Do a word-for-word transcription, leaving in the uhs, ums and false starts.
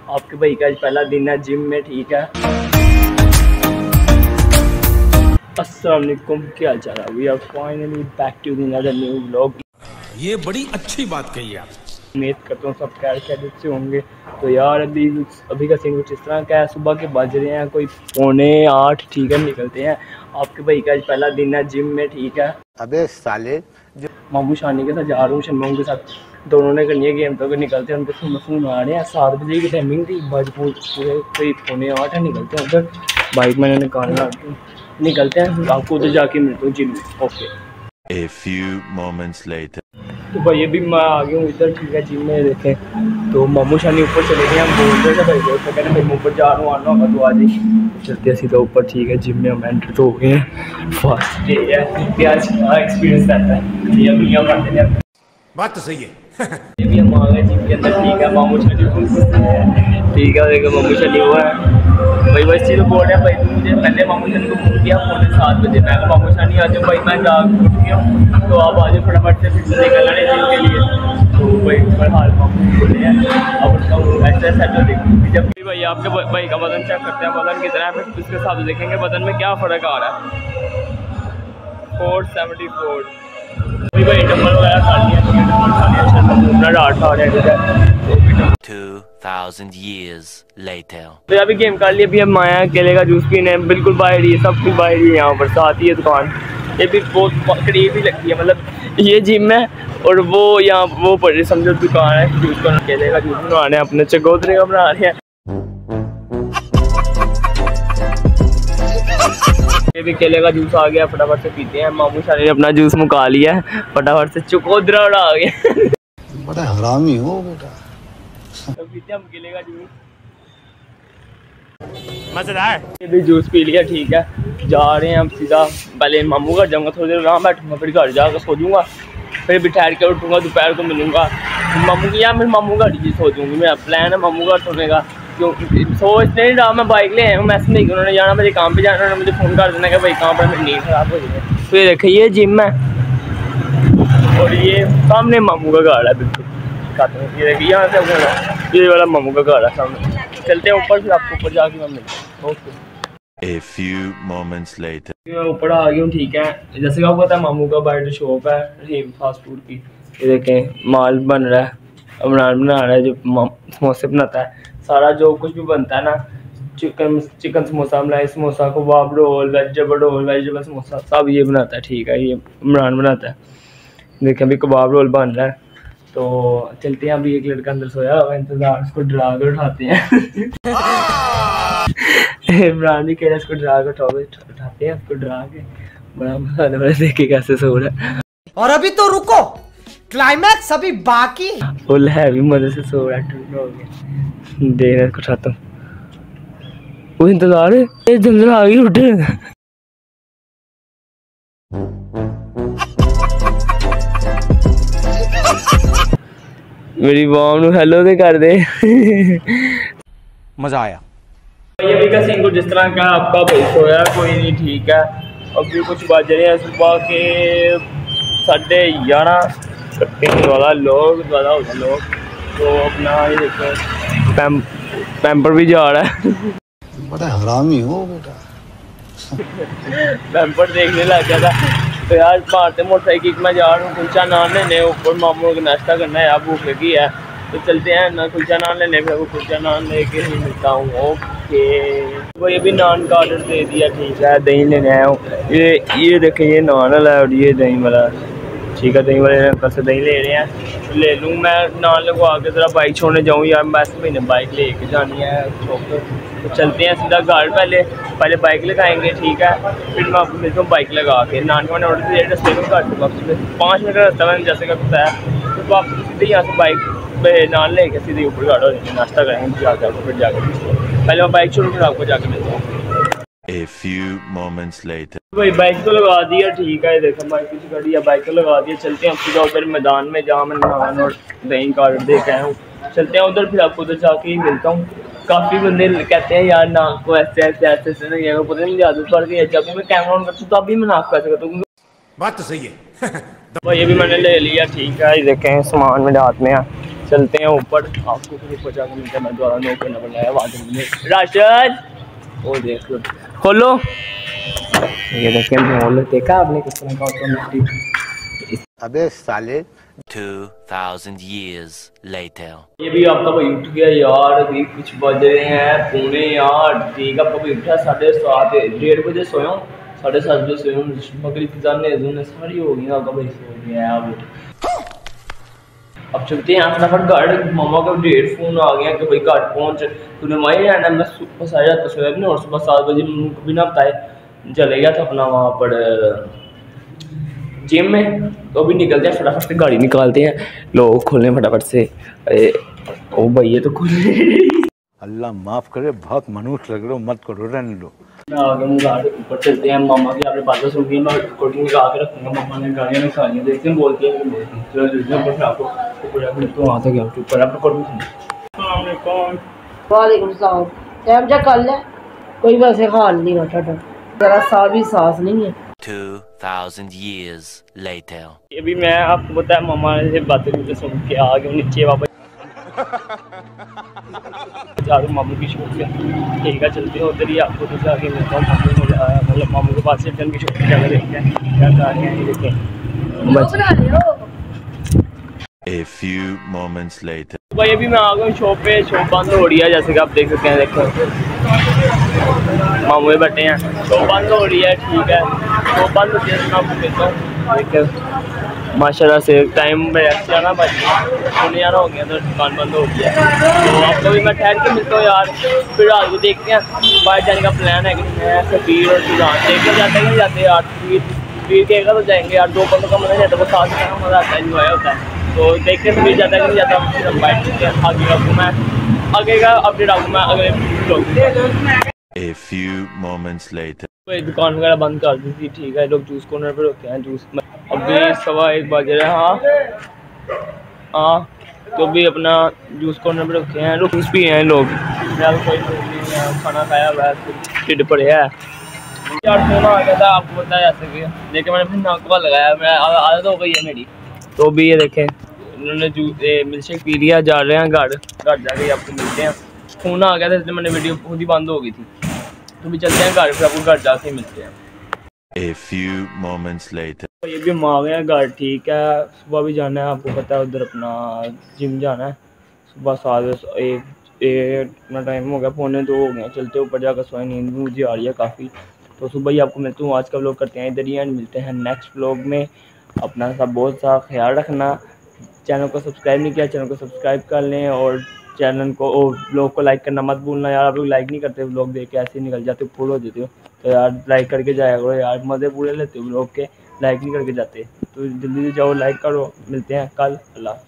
आपके भाई का आज पहला दिन है जिम में, ठीक है। अस्सलाम वालेकुम, क्या हाल चाल है? We are finally back to another new vlog. ये बड़ी अच्छी बात कही आप। उम्मीद करता हूँ सब खैर खैरियत से होंगे। तो यार अभी अभी का सीन कुछ इस तरह का है, सुबह के बज रहे हैं कोई पौने आठ, ठीक है, निकलते हैं। आपके भाई का आज पहला दिन है जिम में, ठीक है। अबे साले, मामू शानी के साथ जा रहा हूँ, शनमों के साथ, दोनों ने करनी है गेम। तो निकलते हैं, उनके फोन फोन आ रहे हैं। सात बजे की टाइमिंग थी, बज पूरे कोई पौने आठ है, निकलते हैं उधर। बाइक मैंने निकालना, निकलते हैं, आपको उधर जाके मिलता हूँ जिम में। Okay. A few moments later. तो भाई अभी मैं आ गया हूँ इधर, ठीक है, जिम में। देखें तो मामू शानी ऊपर चले गए, हम बोल रहे थे भाई दोस्त तो कहते भाई मैं ऊपर जा रहा हूँ, आना होगा तो आ जाइए। चलते हैं सीधा ऊपर, ठीक है। जिम में हम एंटर तो हो गए हैं। फर्स्ट डे है, आज का एक्सपीरियंस रहता है, ये अभी यहाँ पढ़ते हैं। बात तो सही है। ये भी हम आ गए जिम के अंदर, ठीक है। मामू शानी ठीक है, देखो मामू शानी हुआ है भाई। बस चीज़ बोल रहे हैं भाई, तो मुझे पहले मामू शानी को फोन किया पौने सात बजे। मैं मामू शानी आ जाओ भाई, मैं जाग उठ गया हूँ, तो आप आ जाओ फटाफट से, फिर से निकलना है जिम के लिए। तो भाई फिलहाल मामू बोले हैं अब उसका ऐसा सेट देखिए। जब भी भाई आपके भाई का वजन चेक करते हैं, वजन कितना है, फिर उसके हिसाब से देखेंगे वजन में क्या फ़र्क आ रहा है। फोर सेवेंटी फोर भाई भाई डम्बल वगैरह खा लिया, डम्बल खा लिया, शर्मा डाट खा रहे हैं। Two thousand years later. तो अभी गेम कर लिया, अभी हम आया केले का जूस पीने, बिल्कुल बाहर ही है, सब कुछ बाहर ही है। यहाँ पर साथ ही है दुकान, ये भी बहुत करीब ही लगती है, मतलब ये जिम है और वो यहाँ वो पड़ी समझो दुकान है जूस का, केले का जूस बना रहे हैं, अपने चकोतरे का बना रहे हैं। ये भी केले का जूस आ गया, फटाफट से पीते हैं। मामू शानी ने अपना जूस मुका लिया है, फटाफट से चकोतरा आ गया। बड़ा हरामी हो बेटा। तो पीते हम केले का जूस, मजेदार। ये भी जूस पी लिया, ठीक है। जा रहे हैं हम सीधा, पहले मामू घर जाऊंगा, थोड़ी देर वहाँ बैठूंगा, फिर घर जाकर सो जाऊंगा, फिर भी ठहर के उठूंगा, दोपहर को मिलूंगा मामू की, या फिर मामू घर ही सो जाऊंगी। मेरा प्लान है मामू घर सोने का, क्यों सोच नहीं रहा। मैं बाइक ले आया हूँ, मैसेज नहीं, उन्होंने जाना मेरे काम पे जाना, उन्होंने मुझे फ़ोन कर देना कि भाई काम पर मेरी नींद खराब हो जाए। तो ये देखिए ये जिम है और ये सामने मामू का घर है, बिल्कुल ये देखिए यहाँ से ये वाला मामू का घर है सामने। चलते हैं ऊपर, फिर आपको ऊपर जाके मैं मिलता हूँ। Okay. A few moments later. मैं ऊपर आ गया हूँ, ठीक है। जैसे कि आपको पता है मामू का बाइट शॉप है रहीम फास्ट फूड की। ये देखें माल बन रहा है, इमरान बना रहा है जो समोसे बनाता है, सारा जो कुछ भी बनता है ना, chicken chicken samosa, malai samosa, kebab roll, vegetable roll, vegetable samosa, सब ये बनाता है, ठीक है। ये इमरान बनाता है। देखें अभी कबाब रोल बन रहा है, तो चलते हैं। अभी एक लड़का अंदर सोया हुआ है, इंतजार, उसको डरा कर उठाते हैं। इमरान भी कह रहा है इसको डरा कर उठाओ, उठाते हैं उसको डरा के, बड़ा मजा आने वाला देखे कैसे सो रहा है। और अभी तो रुको, क्लाइमैक्स अभी बाकी। फुल हैवी मजे से सो रहा है, ठंडा हो गया। देख इसको उठाता हूँ, वो इंतजार है, ये जल्दी आ गई, उठ। मेरी मॉम नु हेलो तो कर दे। मजा आया। ये भी का सीन कुछ जिस तरह का, आपका भाई सोया कोई नहीं, ठीक है। अभी कुछ बज रहे हैं सुबह के साढ़े ग्यारह, वाला लोग ज़्यादा हो गए लोग। तो अपना ये देखो पैम पैम्पर भी जा रहा है। बड़ा हरामी हो बेटा। पैम्पर देखने लग गया था। तो यार मारते मोटरसाइकिल में जा रहा हूँ, कुलचा नान लेने ऊपर, मामू को नाश्ता करना है, यार भूख लगी है, तो चलते हैं ना कुलचा नान लेने। फिर वो कुलचा नान लेके ही मिलता हूँ। ओके भाई अभी नान का ऑर्डर दे दिया, ठीक है। दही लेने आया हूँ, ये ये देखें ये नान वाला है और ये दही वाला, ठीक है। दही वाले अंकल से दही ले रहे हैं, ले लूँ मैं। नान लगवा के ज़रा बाइक छोड़ने जाऊँ यार, बस महीने बाइक ले के जानी है शॉप पर। तो चलते हैं सीधा घर, पहले पहले बाइक लगाएंगे, ठीक है। फिर मैं आपको मिलता हूँ बाइक लगा के। नान का मैंने ऑर्डर दिया, रस्ते में कर दूँगा, पाँच मिनट का रास्ता मैंने जैसे का बताया। तो वापस सीधे यहाँ से बाइक पे नान लेके सीधे ऊपर गाड़ा हो जाएंगे, नाश्ता करेंगे जाकर, फिर जाकर पहले मैं बाइक छोड़ूँ, फिर आपको जाकर मिलता हूँ। A few moments later. भाई बाइक तो लगा दिया, ठीक है। देखो बाइक पीछे खड़ी है, बाइक तो लगा दिया। चलते हैं सीधा उधर मैदान में, जहाँ मैं नान और दही का ऑर्डर दे के आया हूँ। चलते हैं उधर, फिर आपको उधर जाके ही मिलता हूँ। काफ़ी बंदे कहते हैं यार नाक को ऐसे ऐसे ऐसे ऐसे नहीं, पता नहीं आदत पड़ गई है, जब भी मैं कैमरा ऑन करता हूँ तब भी मैं नाक को ऐसे करता हूँ। बात तो सही है। तो ये भी मैंने ले लिया, ठीक है। देखें सामान मेरे हाथ में है, चलते हैं ऊपर, आपको फिर ऊपर जाकर मिलते हैं। मैं द्वारा नो करना पड़ रहा है वहाँ से राशन। वो देख लो, खोलो, ये देखें मोल, देखा आपने किस तरह का ऑटोमेटिक। अबे साले Two thousand years later. ये भी आपका भाई उठ गया यार, अभी कुछ बज रहे हैं पौने आठ। ठीक है, आपका भाई उठा साढ़े सात, डेढ़ बजे सोया हूँ, साढ़े सात बजे सोया हूँ। मगरिब जाने जुने सारी हो गई, आपका भाई सो गया है। अब अब चलते हैं फटाफट घर। मामा का डेढ़ फोन आ गया कि भाई घर पहुँच, तूने वहीं रहना। मैं सुबह साढ़े सात सोया भी नहीं, और सुबह सात बजे को बिना बताए चले गया था अपना वहाँ पर जिम में। तो अभी निकलते हैं, फटाफट से गाड़ी निकालते हैं। लोग खोलें फटाफट से। अरे ओ भाई ये तो खोले। अल्लाह माफ करे, बहुत मनुष्य लग रहे हो, मत करो, रहने लो। मैं आ गया हूँ गाड़ी, ऊपर चलते हैं। मामा की आपने बातें सुन ली, मैं रिकॉर्डिंग निकाल के रखूँगा। मामा ने गाड़ियाँ निकाली, देखते हैं बोलती है कि बोलती है। चलो चलते हैं ऊपर, आपको ऊपर जाकर तो वहाँ तक गया ऊपर आप रिकॉर्डिंग सुन। वालेकुम सलाम। टाइम चेक कर ले, कोई वैसे हाल नहीं होता, जरा सा भी सांस नहीं है। Two thousand years later. ये भी मैं आपको बताया, मामा से बातें मुझे सुन के आ गए नीचे वापस। चारों मामू की शॉप पे, ठीक है चलते हैं उधर ही। आपको तो जाके मिलता हूँ मामू, मजा आया मतलब मामू के पास से की शॉप पे जाकर देखते हैं क्या कर रहे हैं। ये देखें A few moments later. भाई अभी मैं आ गया हूँ शॉप पे, शॉप बंद हो रही है जैसे कि आप देख सकते हैं। देखो मामू बैठे हैं, शॉप बंद हो रही है। ठीक है, शॉप बंद होती है, मैं आपको मिलता हूँ। देखो माशाल्लाह से टाइम में जाना भाई सोने जाना हो गया, तो दुकान बंद हो गई है। तो आपको भी मैं ठहर के मिलता हूँ यार, फिर रात को देखते हैं बाहर जाने का प्लान है कि मैं सफीर और सुजान देख के जाते हैं कि जाते हैं यार। सफीर कहेगा तो जाएंगे यार, दो बंदों का मजा नहीं आता, वो साथ में मज़ा आता है, इंजॉय होता है। तो देखते हैं फिर जाता है कि नहीं जाता, फिर हम बाइट करते हैं। आगे आपको मैं आगे का अपडेट आपको मैं अगले blog. A few moments later. कोई दुकान वगैरह बंद कर दी थी। ठीक है, लोग जूस कॉर्नर पर होते हैं, जूस अभी सवा एक बज रहे हैं। हाँ हाँ, तो भी अपना जूस कॉर्नर पर रखे हैं, लोग जूस भी हैं लोग यार। कोई खाना खाया हुआ है, ढिड पड़े है यार। सोना आ गया था, आपको पता है जैसे कि देखे मैंने अपनी नाक पर लगाया, मैं आदत हो गई है मेरी। तो भी ये देखें उन्होंने जूस मिल्क शेक पी लिया, जा रहे हैं घर। घर जाके आपको मिलते हैं। फोन आ गया था इसलिए मैंने वीडियो खुद ही बंद हो गई थी। तो भी चलते हैं घर, फिर आपको घर जाके मिलते हैं। A few moments later. तो ये भी हम आ गए हैं घर। ठीक है, सुबह भी जाना है, आपको पता है उधर अपना जिम जाना है। सुबह सात बजे एक एक अपना टाइम हो गया, पौने दो हो गए। चलते ऊपर जाकर सोए, नींद भी मुझे आ रही है काफ़ी। तो सुबह ही आपको मिलता हूँ। आज का व्लॉग करते हैं इधर ही एंड, मिलते हैं नेक्स्ट व्लॉग में। अपना सब बहुत सा ख्याल रखना। चैनल को सब्सक्राइब नहीं किया, चैनल को सब्सक्राइब कर लें, और चैनल को और व्लॉग को लाइक करना मत भूलना यार। आप लोग लाइक नहीं करते, व्लॉग देख के ऐसे ही निकल जाते हो, फुल हो जाते हो। तो यार लाइक करके जाया करो यार, मज़े पूरे लेते हो व्लॉग के, लाइक नहीं करके जाते। तो जल्दी से जाओ, लाइक करो। मिलते हैं कल, अल्लाह।